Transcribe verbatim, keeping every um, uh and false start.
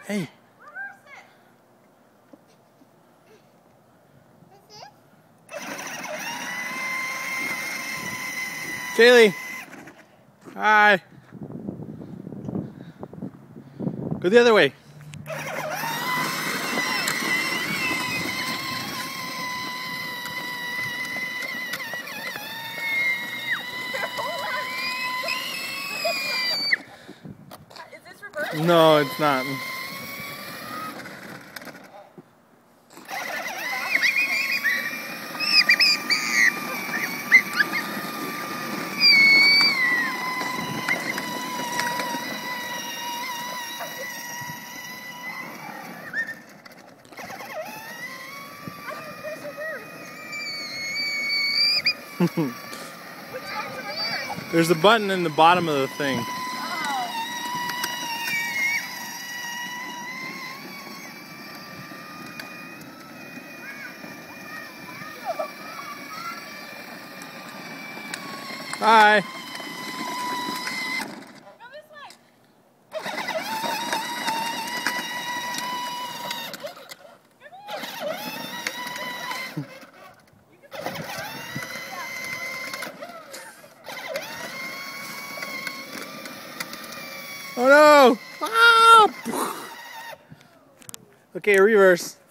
Hey. Kaylee. Hi. Go the other way. Is this reverse? No, it's not. There's a button in the bottom of the thing. Bye. Go this way. Oh no! Ah! Okay, reverse.